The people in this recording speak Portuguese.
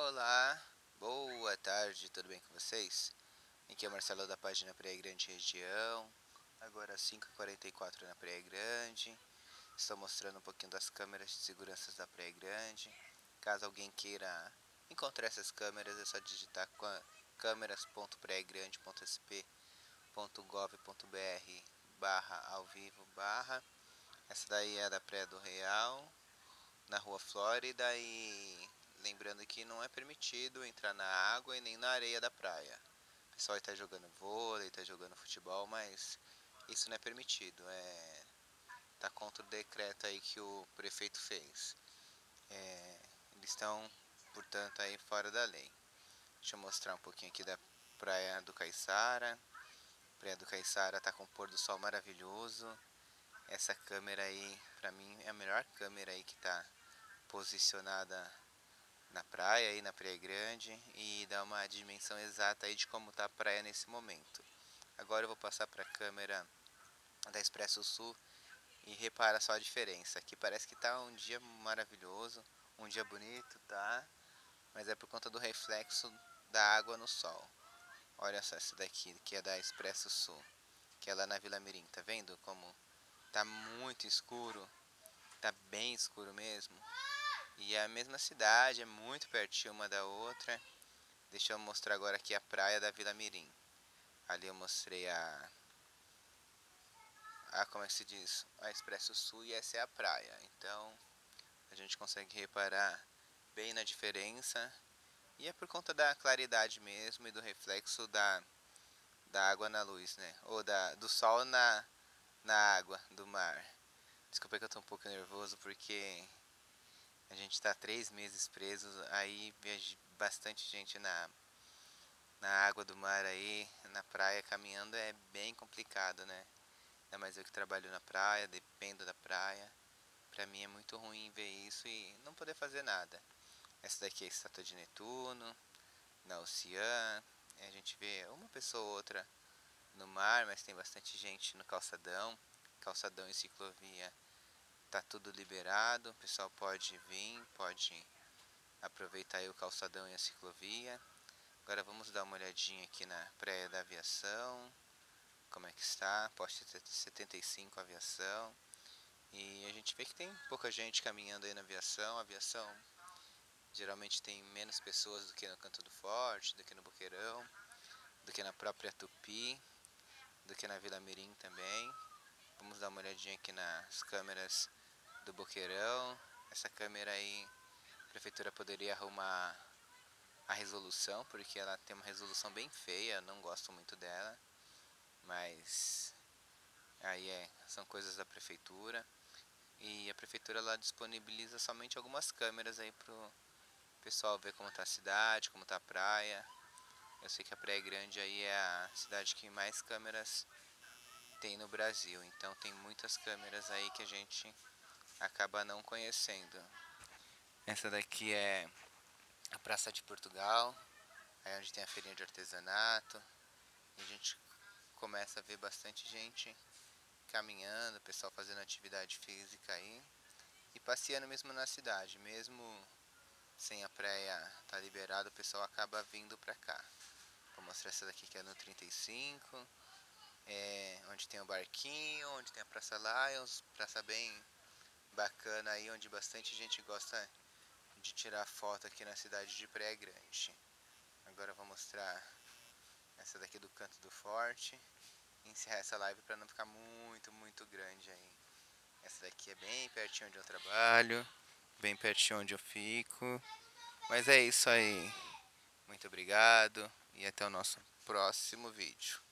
Olá, boa tarde, tudo bem com vocês? Aqui é o Marcelo da página Praia Grande Região, agora 5h44 na Praia Grande. Estou mostrando um pouquinho das câmeras de segurança da Praia Grande. Caso alguém queira encontrar essas câmeras, é só digitar câmeras.praiagrande.sp.gov.br/ao vivo/. Essa daí é da Praia do Real, na Rua Flórida, e lembrando que não é permitido entrar na água e nem na areia da praia. O pessoal está jogando vôlei, está jogando futebol, mas isso não é permitido. Tá contra o decreto aí que o prefeito fez. Eles estão, portanto, aí fora da lei. Deixa eu mostrar um pouquinho aqui da Praia do Caiçara. Praia do Caiçara tá com um pôr do sol maravilhoso. Essa câmera aí, pra mim, é a melhor câmera aí que tá posicionada na praia, aí na Praia Grande, e dá uma dimensão exata aí de como tá a praia nesse momento. Agora eu vou passar para a câmera da Expresso Sul e repara só a diferença. Aqui parece que tá um dia maravilhoso, um dia bonito, tá? Mas é por conta do reflexo da água no sol. Olha só essa daqui, que é da Expresso Sul, que é lá na Vila Mirim, tá vendo como tá muito escuro? Tá bem escuro mesmo. E é a mesma cidade, é muito pertinho uma da outra. Deixa eu mostrar agora aqui a praia da Vila Mirim. Ali eu mostrei como é que se diz? A Expresso Sul, e essa é a praia. Então a gente consegue reparar bem na diferença. E é por conta da claridade mesmo e do reflexo da água na luz, né? Ou do sol na água do mar. Desculpa que eu tô um pouco nervoso porque a gente tá 3 meses preso, aí vejo bastante gente na água do mar aí, na praia caminhando, é bem complicado, né? Ainda mais eu que trabalho na praia, dependo da praia. Pra mim é muito ruim ver isso e não poder fazer nada. Essa daqui é a estátua de Netuno, na Oceã. A gente vê uma pessoa ou outra no mar, mas tem bastante gente no calçadão. Calçadão e ciclovia tá tudo liberado, o pessoal pode vir, pode aproveitar aí o calçadão e a ciclovia. Agora vamos dar uma olhadinha aqui na Praia da Aviação, como é que está, poste 75 Aviação. E a gente vê que tem pouca gente caminhando aí na Aviação. A Aviação geralmente tem menos pessoas do que no Canto do Forte, do que no Boqueirão, do que na própria Tupi, do que na Vila Mirim também. Vamos dar uma olhadinha aqui nas câmeras do Boqueirão. Essa câmera aí, a prefeitura poderia arrumar a resolução, porque ela tem uma resolução bem feia, não gosto muito dela, mas aí são coisas da prefeitura. E a prefeitura lá disponibiliza somente algumas câmeras aí pro pessoal ver como tá a cidade, como tá a praia. Eu sei que a Praia Grande aí é a cidade que mais câmeras tem no Brasil, então tem muitas câmeras aí que a gente acaba não conhecendo. Essa daqui é a Praça de Portugal, aí onde tem a feirinha de artesanato, e a gente começa a ver bastante gente caminhando, pessoal fazendo atividade física aí e passeando mesmo na cidade, mesmo sem a praia tá liberado, o pessoal acaba vindo pra cá. Vou mostrar essa daqui que é no 35, onde tem o barquinho, onde tem a Praça Lions, praça bem bacana aí, onde bastante gente gosta de tirar foto aqui na cidade de Praia Grande. Agora eu vou mostrar essa daqui do Canto do Forte e encerrar essa live para não ficar muito grande aí. Essa daqui é bem pertinho onde eu trabalho, bem pertinho onde eu fico. Mas é isso aí. Muito obrigado e até o nosso próximo vídeo.